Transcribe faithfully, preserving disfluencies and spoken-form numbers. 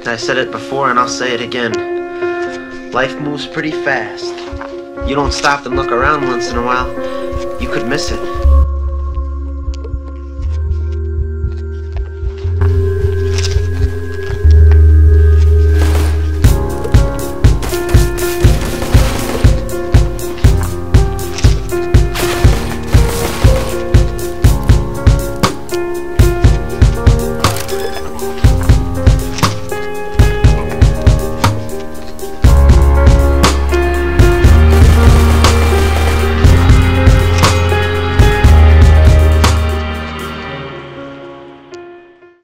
I said it before and I'll say it again. Life moves pretty fast. You don't stop and look around once in a while, you could miss it.